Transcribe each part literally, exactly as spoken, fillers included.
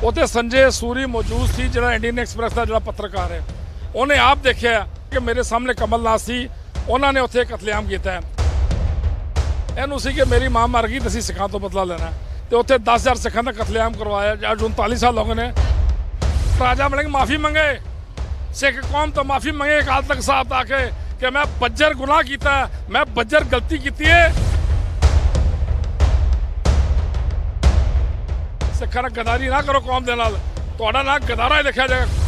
उत्थे संजय सूरी मौजूद सी, जो इंडियन एक्सप्रैस का जो पत्रकार है, उन्हें आप देखा कि मेरे सामने कमलनाथ सी, उन्होंने उत्थे कतलेआम किया है। इनू सी कि मेरी मां मर गई तो असीं सिखां तो बदला लेना, तो उत्थे दस हज़ार सिखां का कतलेआम करवाया। अज उनताली साल लोगों ने राजा वड़िंग माफ़ी मंगे, सिख कौम तो माफ़ी मंगे अकाल तख्त साहब आके कि मैं बज्जर गुनाह किया, मैं बज्जर गलती की है। सिखा ना गदारी ना करो कौम दे नाल, तुहाडा ना गदारा ही लिखा जाएगा।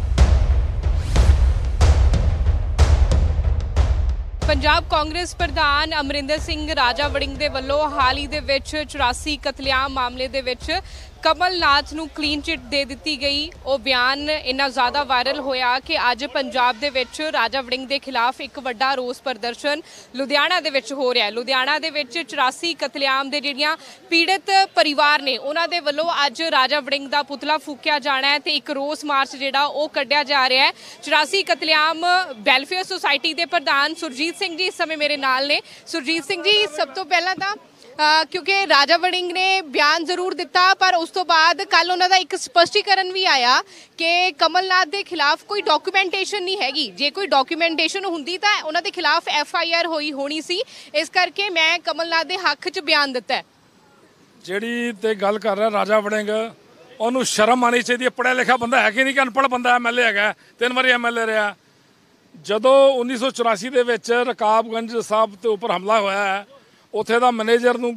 पंजाब कांग्रेस प्रधान अमरिंदर सिंह राजा वड़िंग दे वल्लों हाल ही दे विच चौरासी कतलेआम मामले दे विच कमलनाथ नूं क्लीन चिट दे दित्ती गई। वो बयान इन्ना ज़्यादा वायरल होया कि अज पंजाब दे विच राजा वड़िंग दे खिलाफ एक वड्डा रोस प्रदर्शन लुधियाना दे विच हो रहा है। लुधियाना दे विच चौरासी कतलेआम दे जिहड़ियां पीड़ित परिवार ने उन्हां दे वल्लों अज राजा वड़िंग दा पुतला फूकिया जाना है ते एक रोस मार्च जिहड़ा वो कढिया जा रहा है। चौरासी कतलेआम वैलफेयर सोसाइटी दे प्रधान सुरजीत सिंह जी इस समय मेरे नाल ने। सुरजीत सिंह जी, सब तो पहला तां Uh, क्योंकि राजा वड़िंग ने बयान जरूर दिता, पर उस तो बाद कल उन्होंने एक स्पष्टीकरण भी आया कि कमलनाथ के खिलाफ कोई डॉक्यूमेंटेशन नहीं हैगी। जे कोई डॉक्यूमेंटेशन होंदी तो उन्होंने खिलाफ एफ आई आर हुई होनी सी, इस करके मैं कमलनाथ के हक च बयान दिता है। जिहड़ी ते गल कर रहा राजा वड़िंग, उन्होंने शर्म आनी चाहिए। पढ़िया लिखा बंदा है कि नहीं कि अनपढ़ बंदा एम एल ए है, तीन बारी एम एल ए रहा। जदों उन्नीस सौ चौरासी के रकाबगंज साहब के उपर हमला होया है, उत्थे दा मैनेजर नूं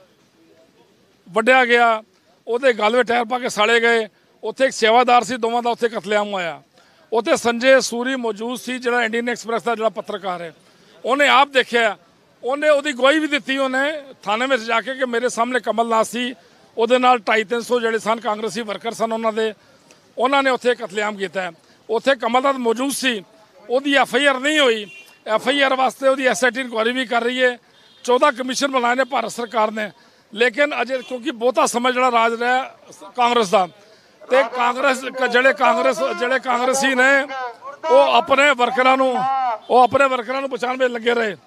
वड्डिया गया, उहदे गल में टायर पा के साड़े गए। उत्थे एक सेवादार सी, दोवां दा उत्थे कतलेआम होया। उत्थे संजय सूरी मौजूद सी, जो इंडियन एक्सप्रैस का जो पत्रकार है, उन्हें आप देखा, उन्हें उहदी गवाही भी दी। उन्हें थाने में जाके कि मेरे सामने कमलनाथ सी, उहदे नाल ढाई तीन सौ जोड़े सन कांग्रेसी वर्कर सन, उन्होंने उन्होंने उत्थे कतलेआम किया है। उत्थे कमलनाथ मौजूद सी, उहदी एफ आई आर नहीं हुई। एफ आई आर वास्ते उहदी एस आई टी इंक्वायरी भी कर रही है। चौदह कमीशन बनाए ने भारत सरकार ने, लेकिन अजे क्योंकि बहुता समय जो राज रहा कांग्रेस का, तो कांग्रेस जड़े कांग्रेस जड़े कांग्रेसी ने वो अपने वर्करां नूं वो अपने वर्करां नूं बचाने में लगे रहे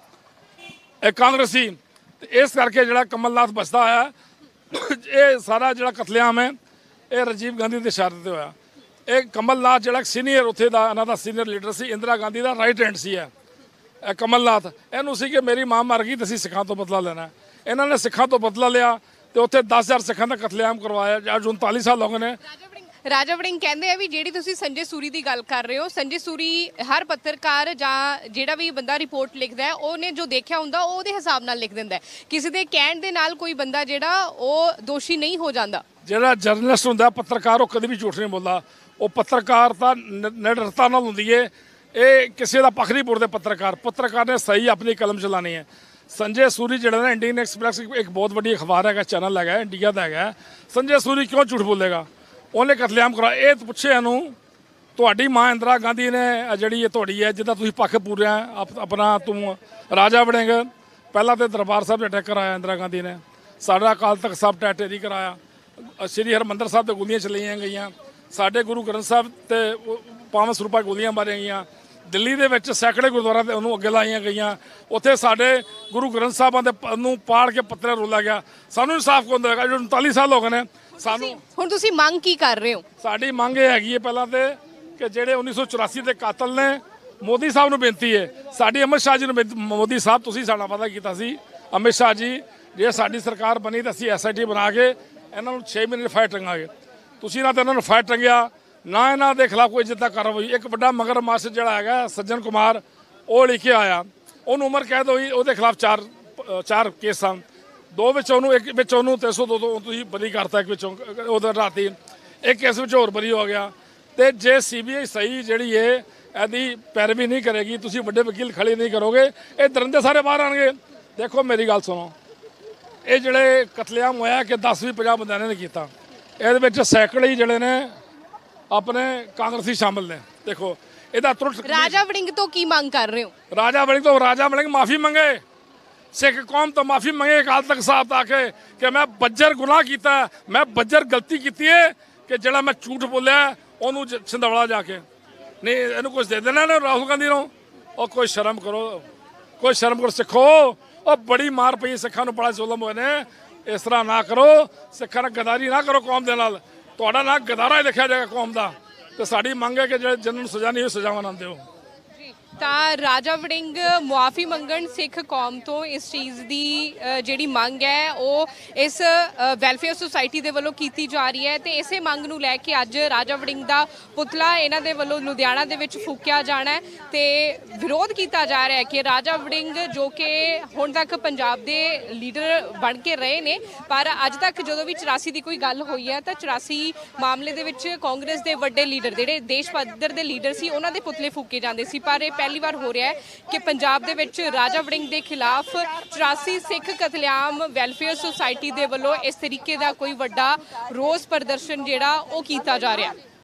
एक कांग्रेसी। इस करके जो कमलनाथ बचता है, ये सारा जो कतलेआम है ये राजीव गांधी के इशारे से होया। एक कमलनाथ जो सीनियर उत्थे दा इन्हां दा सीनियर लीडर सी, इंदिरा गांधी का राइट हैंड सी है कमलनाथ। इनू सी कि मेरी मां मर गई तो असीं सिखां तो बदला लेना। इन्होंने सिखां तो बदला लिया, तो उत्थे दस हज़ार सिखां का कतलेआम करवाया। अज उनताली साल लोगों ने राजा वड़िंग कहते हैं भी जिहड़ी तुसीं संजय सूरी की गल कर रहे हो, संजय सूरी हर पत्रकार जां जिहड़ा भी बंदा रिपोर्ट लिखदा है उहने जो देखा हुंदा उहदे हिसाब नाल लिख दिंदा है। किसी दे कहण दे नाल कोई बंदा जिहड़ा वो दोषी नहीं हो जांदा। जिहड़ा जर्नलिस्ट हुंदा पत्रकार, वो कभी भी झूठ नहीं बोलदा। वो पत्रकारता निडरता नाल हुंदी है। ये किसी का पक्ष नहीं पुरते पत्रकार पत्रकार ने सही अपनी कलम चलानी है। संजय सूरी जो ना इंडियन एक्सप्रैस एक बहुत बड़ी अखबार है, चैनल है इंडिया का है। संजय सूरी क्यों झूठ बोलेगा? उन्हें कतलेआम करा। ये पुछे इनू तुहाडी मां इंदिरा गांधी ने जी थोड़ी है जिदा तुसीं पक्ष पूरिया अपना तू राजा वड़िंग, पहला तो दरबार साहब अटैक कराया इंदिरा गांधी ने, साडा अकाल तख्त साहब टैटेरी कराया, श्री हरमंदर साहब तो गोलियां चलाइया गई, साडे गुरु ग्रंथ साहब ते पावन सरੂਪਾਂ गोलियां मारिया गई, दिल्ली दे विच सैकड़े गुरुद्वारा ते उन्होंने अगे लाइया गई, उत्थे साडे गुरु ग्रंथ साहबां दे नूं पाड़ के पत्थर रोला गया। सानू इंसाफ कौन देगा? जो उनताली साल हो गए ने सानू। हुण तुसीं मंग की कर रहे हो? साडी मंग ये हैगी है पहला ते कि जिहड़े उन्नीस सौ चौरासी के कातल ने, मोदी साहब नूं बेनती है, साडी अमित शाह जी नूं बेनती, मोदी साहब तुसीं साडा वादा कीता सी, अमित शाह जी जे साडी सरकार बनी तो असीं एस आई टी बना के इन्हां नूं छे महीने फायर टंगांगे। तुसीं ना तो इन्हां नूं फायर टंगिया ना, इन्हां दे खिलाफ कोई जिद्दां कार्रवाई। एक बड़ा मगर मास जिहड़ा हैगा सज्जन कुमार, वो लिखे आया, उन्होंने उम्र कैद हुई, उसके खिलाफ चार चार केस सन, दो विच उहनूं एक विच उहनूं तीन सौ दो दो तुसीं बरी करता, एक विचों उधर राती एक केस विच होर बरी हो गया। तो जे सी बी आई सही जिहड़ी है इहदी पैरवी नहीं करेगी, तुसीं वड्डे वकील खड़े नहीं करोगे, ये दरिंदे सारे बाहर आउणगे। देखो मेरी गल सुनो, ये जिहड़े कतलेआम होया कि दस भी पचास बंदियां ने कीता, इहदे विच सैकड़े ही जिहड़े ने अपने कांग्रेसी शामिल ने। देखो इहदा तुरंत राजा वड़िंग तो की मांग कर रहे हो? राजा वड़िंग तो राजा वड़िंग माफ़ी मंगे, सिख कौम तो माफ़ी मंगे अकाल तख्त साहब आके कि मैं बज्जर गुनाह किया, मैं बज्जर गलती की है कि जिहड़ा मैं झूठ बोलिया उन्होंने छिंदवाड़ा जाके नहीं इन्हू कुछ दे देना ना राहुल गांधी नूं। और कोई शर्म करो, कोई शर्म करो सिखो। और बड़ी मार पई सिखां नूं, बड़ा जुल्म होए ने, इस तरह ना करो। सिखां नाल गदारी ना करो कौम दे नाल, ਤੁਹਾਡਾ ਨਾਂ ਗਦਾਰਾ ਹੀ ਲਿਖਿਆ ਜਾਏਗਾ ਕੌਮ ਦਾ। ਤੇ ਸਾਡੀ ਮੰਗ ਹੈ ਕਿ ਜਿਹੜੇ ਜਿਨ੍ਹਾਂ ਨੂੰ ਸਜ਼ਾ ਨਹੀਂ ਹੋਈ ਸਜ਼ਾਵਾਂ ਨਾ ਦਿਓ। ਤਾਂ ਰਾਜਾ ਵੜਿੰਗ ਮੁਆਫੀ ਮੰਗਣ ਸਿੱਖ ਕੌਮ ਤੋਂ, ਇਸ ਚੀਜ਼ ਦੀ ਅ, ਜਿਹੜੀ ਮੰਗ ਹੈ ਉਹ ਇਸ ਵੈਲਫੇਅਰ ਸੁਸਾਇਟੀ ਦੇ ਵੱਲੋਂ ਕੀਤੀ ਜਾ ਰਹੀ ਹੈ। ਤੇ ਇਸੇ ਮੰਗ ਨੂੰ ਲੈ ਕੇ ਅੱਜ ਰਾਜਾ ਵੜਿੰਗ ਦਾ ਪੁਤਲਾ ਇਹਨਾਂ ਦੇ ਵੱਲੋਂ ਲੁਧਿਆਣਾ ਦੇ ਵਿੱਚ ਫੂਕਿਆ ਜਾਣਾ ਹੈ ਤੇ ਵਿਰੋਧ ਕੀਤਾ ਜਾ ਰਿਹਾ ਹੈ ਕਿ ਰਾਜਾ ਵੜਿੰਗ ਜੋ ਕਿ ਹੁਣ ਤੱਕ ਪੰਜਾਬ ਦੇ ਲੀਡਰ ਬਣ ਕੇ ਰਹੇ ਨੇ, ਪਰ ਅੱਜ ਤੱਕ ਜਦੋਂ ਵੀ ਚੁਰਾਸੀ ਦੀ ਕੋਈ ਗੱਲ ਹੋਈ ਹੈ ਤਾਂ ਚੁਰਾਸੀ ਮਾਮਲੇ ਦੇ ਵਿੱਚ ਕਾਂਗਰਸ ਦੇ ਵੱਡੇ ਲੀਡਰ ਜਿਹੜੇ ਦੇਸ਼ ਪੱਧਰ ਦੇ ਲੀਡਰ ਸੀ ਉਹਨਾਂ ਦੇ ਪੁਤਲੇ ਫੂਕੇ ਜਾਂਦੇ ਸੀ। ਪਰ ਇਹ ਪਹਿਲੀ ਵਾਰ ਹੋ ਰਿਹਾ ਹੈ ਕਿ ਪੰਜਾਬ ਦੇ ਵਿੱਚ ਰਾਜਾ ਵੜਿੰਗ ਦੇ ਖਿਲਾਫ ਚੁਰਾਸੀ ਸਿੱਖ ਕਤਲੇਆਮ ਵੈਲਫੇਅਰ ਸੁਸਾਇਟੀ ਦੇ ਵੱਲੋਂ ਇਸ ਤਰੀਕੇ ਦਾ ਕੋਈ ਵੱਡਾ ਰੋਸ ਪ੍ਰਦਰਸ਼ਨ ਜਿਹੜਾ ਉਹ ਕੀਤਾ ਜਾ ਰਿਹਾ।